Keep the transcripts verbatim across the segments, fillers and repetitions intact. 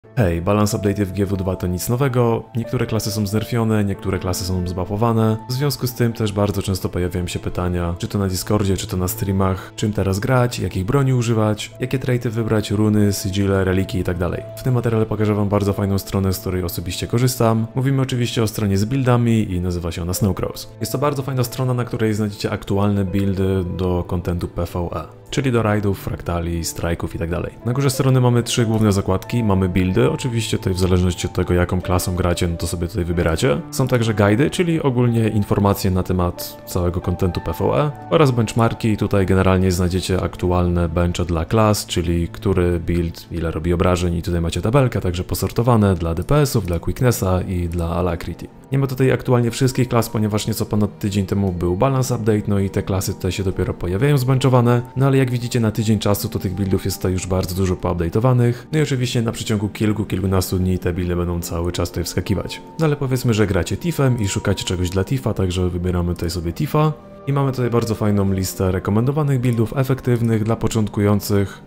Hej, balance update w G W dwa to nic nowego, niektóre klasy są znerfione, niektóre klasy są zbafowane, w związku z tym też bardzo często pojawiają się pytania, czy to na Discordzie, czy to na streamach, czym teraz grać, jakich broni używać, jakie traity wybrać, runy, sigile, reliki itd. W tym materiale pokażę wam bardzo fajną stronę, z której osobiście korzystam. Mówimy oczywiście o stronie z buildami i nazywa się ona Snowcross. Jest to bardzo fajna strona, na której znajdziecie aktualne buildy do kontentu P V E. Czyli do raidów, fraktali, strajków itd. Na górze strony mamy trzy główne zakładki, mamy buildy, oczywiście tutaj w zależności od tego jaką klasą gracie, no to sobie tutaj wybieracie. Są także guidy, czyli ogólnie informacje na temat całego kontentu P V E oraz benchmarki, tutaj generalnie znajdziecie aktualne benche dla klas, czyli który build ile robi obrażeń i tutaj macie tabelkę, także posortowane dla D P S-ów, dla Quicknessa i dla Alacrity. Nie ma tutaj aktualnie wszystkich klas, ponieważ nieco ponad tydzień temu był balance update, no i te klasy tutaj się dopiero pojawiają zbenchowane, no ale jak widzicie na tydzień czasu to tych buildów jest tutaj już bardzo dużo poupdate'owanych, no i oczywiście na przeciągu kilku, kilkunastu dni te buildy będą cały czas tutaj wskakiwać. No ale powiedzmy, że gracie Tiffem i szukacie czegoś dla Tiffa, także wybieramy tutaj sobie Tiffa i mamy tutaj bardzo fajną listę rekomendowanych buildów efektywnych dla początkujących,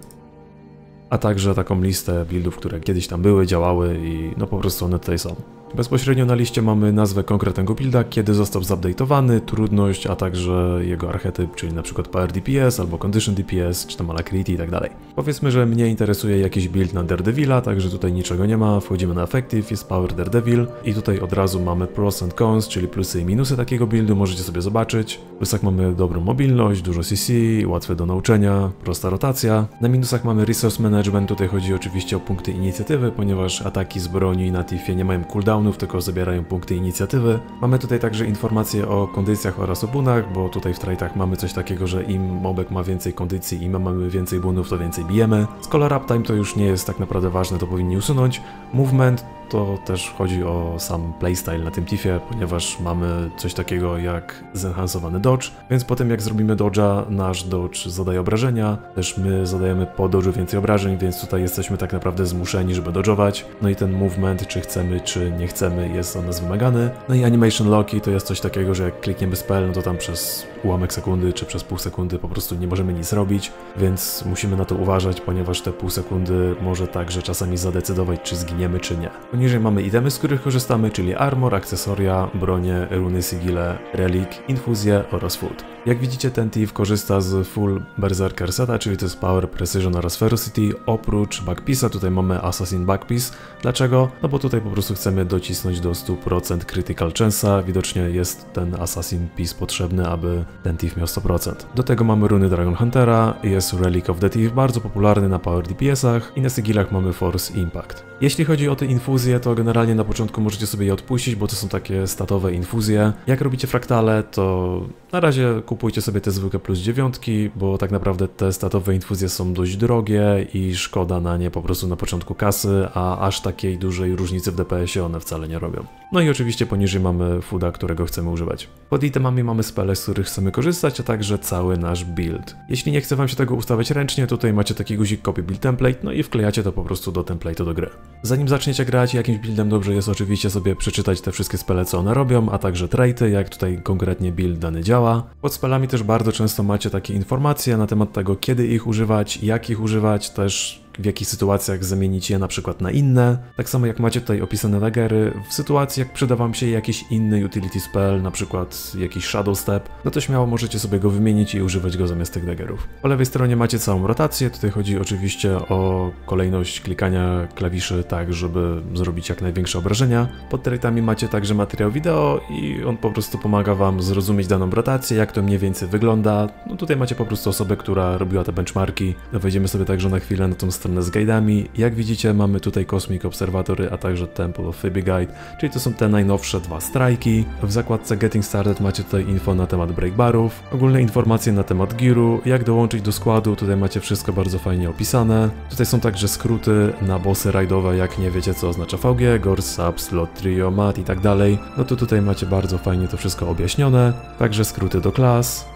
a także taką listę buildów, które kiedyś tam były, działały i no po prostu one tutaj są. Bezpośrednio na liście mamy nazwę konkretnego builda, kiedy został zupdate'owany, trudność, a także jego archetyp, czyli na przykład Power D P S albo Condition D P S, czy tam Alacrity i tak dalej. Powiedzmy, że mnie interesuje jakiś build na Daredevila, także tutaj niczego nie ma, wchodzimy na Effective, jest Power Daredevil i tutaj od razu mamy pros and cons, czyli plusy i minusy takiego buildu, możecie sobie zobaczyć. W plusach mamy dobrą mobilność, dużo C C, łatwe do nauczenia, prosta rotacja. Na minusach mamy Resource Management, tutaj chodzi oczywiście o punkty inicjatywy, ponieważ ataki z broni na Tiffie nie mają cooldown, tylko zabierają punkty inicjatywy. Mamy tutaj także informacje o kondycjach oraz o bunach, bo tutaj w traitach mamy coś takiego, że im mobek ma więcej kondycji, im mamy więcej bunów, to więcej bijemy. Scholar Uptime to już nie jest tak naprawdę ważne, to powinni usunąć. Movement to też chodzi o sam playstyle na tym Tiffie, ponieważ mamy coś takiego jak zenhansowany dodge, więc po tym jak zrobimy dodge'a, nasz dodge zadaje obrażenia, też my zadajemy po dodge'u więcej obrażeń, więc tutaj jesteśmy tak naprawdę zmuszeni, żeby dodge'ować. No i ten movement, czy chcemy, czy nie chcemy, jest od nas wymagany. No i animation locki to jest coś takiego, że jak klikniemy spell, no to tam przez ułamek sekundy, czy przez pół sekundy po prostu nie możemy nic robić, więc musimy na to uważać, ponieważ te pół sekundy może także czasami zadecydować, czy zginiemy, czy nie. Poniżej mamy itemy, z których korzystamy, czyli armor, akcesoria, bronie, runy, sigile, relik, infuzje oraz food. Jak widzicie, ten Tiff korzysta z full berserker seta, czyli to jest power, precision oraz ferocity. Oprócz backpiece'a tutaj mamy assassin backpiece. Dlaczego? No bo tutaj po prostu chcemy docisnąć do stu procent critical chance'a. Widocznie jest ten assassin piece potrzebny, aby ten Tiff miał sto procent. Do tego mamy runy Dragon Huntera, jest Relic of the Thief, bardzo popularny na power D P S-ach i na sigilach mamy force impact. Jeśli chodzi o te infuzje, to generalnie na początku możecie sobie je odpuścić, bo to są takie statowe infuzje. Jak robicie fraktale, to na razie kupujcie sobie te zwykłe plus dziewiątki, bo tak naprawdę te statowe infuzje są dość drogie i szkoda na nie po prostu na początku kasy, a aż takiej dużej różnicy w D P S-ie one wcale nie robią. No i oczywiście poniżej mamy fooda, którego chcemy używać. Pod itemami mamy spele, z których chcemy korzystać, a także cały nasz build. Jeśli nie chce wam się tego ustawiać ręcznie, tutaj macie taki guzik copy build template, no i wklejacie to po prostu do template'u do gry. Zanim zaczniecie grać jakimś buildem, dobrze jest oczywiście sobie przeczytać te wszystkie spele, co one robią, a także traity, jak tutaj konkretnie build dany działa. Pod spelami też bardzo często macie takie informacje na temat tego, kiedy ich używać, jak ich używać, też w jakich sytuacjach zamienić je na przykład na inne. Tak samo jak macie tutaj opisane daggery, w sytuacji jak przyda wam się jakiś inny utility spell, na przykład jakiś shadow step, no to śmiało możecie sobie go wymienić i używać go zamiast tych daggerów. Po lewej stronie macie całą rotację, tutaj chodzi oczywiście o kolejność klikania klawiszy tak, żeby zrobić jak największe obrażenia. Pod traitami macie także materiał wideo i on po prostu pomaga wam zrozumieć daną rotację, jak to mniej więcej wygląda. No tutaj macie po prostu osobę, która robiła te benchmarki. No wejdziemy sobie także na chwilę na tą stronę z guidami. Jak widzicie, mamy tutaj Cosmic Observatory, a także Temple of Phoebe Guide, czyli to są te najnowsze dwa strajki. W zakładce Getting Started macie tutaj info na temat breakbarów, ogólne informacje na temat gearu, jak dołączyć do składu, tutaj macie wszystko bardzo fajnie opisane. Tutaj są także skróty na bossy rajdowe, jak nie wiecie co oznacza V G, Gorse, Sub, Slot, Trio, Mat i tak dalej. No to tutaj macie bardzo fajnie to wszystko objaśnione, także skróty do klas.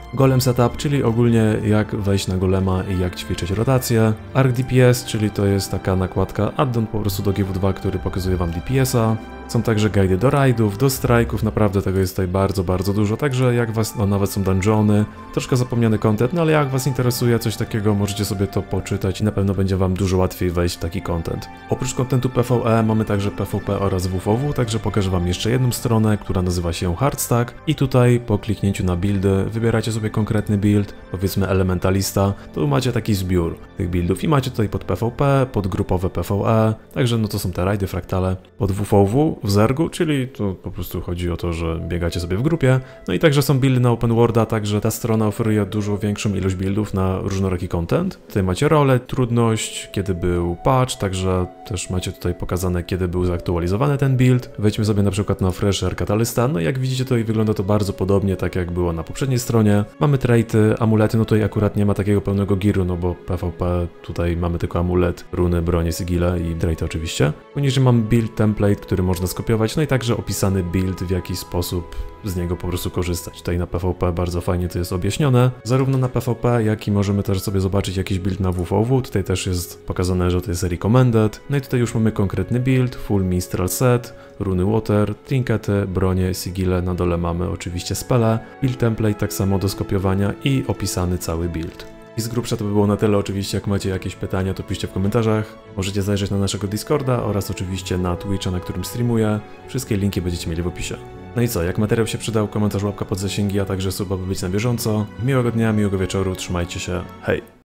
Golem Setup, czyli ogólnie jak wejść na golema i jak ćwiczyć rotację. Arc D P S, czyli to jest taka nakładka addon po prostu do G W dwa, który pokazuje wam D P S a. Są także guidy do raidów, do strajków, naprawdę tego jest tutaj bardzo, bardzo dużo, także jak was, no nawet są dungeony, troszkę zapomniany content, no ale jak was interesuje coś takiego, możecie sobie to poczytać i na pewno będzie wam dużo łatwiej wejść w taki content. Oprócz kontentu P V E mamy także P V P oraz W V W, także pokażę wam jeszcze jedną stronę, która nazywa się Hardstack i tutaj po kliknięciu na buildy wybieracie sobie konkretny build, powiedzmy elementalista, to macie taki zbiór tych buildów i macie tutaj pod P V P, pod grupowe P V E, także no to są te rajdy, fraktale, pod W V W w zergu, czyli to po prostu chodzi o to, że biegacie sobie w grupie. No i także są buildy na open worlda, także ta strona oferuje dużo większą ilość buildów na różnoraki content. Tutaj macie rolę, trudność, kiedy był patch, także też macie tutaj pokazane, kiedy był zaktualizowany ten build. Wejdźmy sobie na przykład na Fresher Catalysta, no i jak widzicie tutaj wygląda to bardzo podobnie, tak jak było na poprzedniej stronie. Mamy traity, amulety, no tutaj akurat nie ma takiego pełnego gearu, no bo P V P tutaj mamy tylko amulet, runy, bronie, sigile i traity oczywiście. Poniżej mam build template, który można skopiować, no i także opisany build, w jaki sposób z niego po prostu korzystać. Tutaj na P V P bardzo fajnie to jest objaśnione, zarówno na P V P, jak i możemy też sobie zobaczyć jakiś build na W V W. Tutaj też jest pokazane, że to jest recommended. No i tutaj już mamy konkretny build, full minstrel set, runy water, trinkety, bronie, sigile, na dole mamy oczywiście spele, build template tak samo do skopiowania i opisany cały build. I z grubsza to by było na tyle. Oczywiście jak macie jakieś pytania, to piszcie w komentarzach. Możecie zajrzeć na naszego Discorda oraz oczywiście na Twitcha, na którym streamuję. Wszystkie linki będziecie mieli w opisie. No i co, jak materiał się przydał, komentarz, łapka pod zasięgi, a także suba, by być na bieżąco. Miłego dnia, miłego wieczoru, trzymajcie się, hej!